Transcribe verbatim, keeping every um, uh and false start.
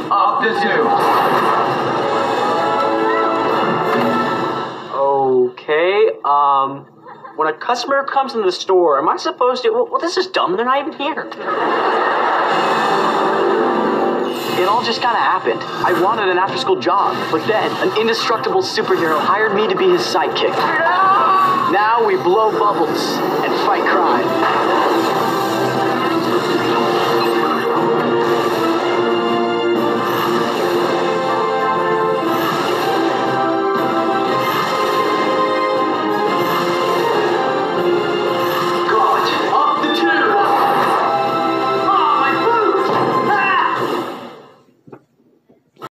of the zoo. Okay, um, when a customer comes into the store, am I supposed to, well, well this is dumb, they're not even here. It all just kinda happened. I wanted an after-school job, but then an indestructible superhero hired me to be his sidekick. Now we blow bubbles and fight crime.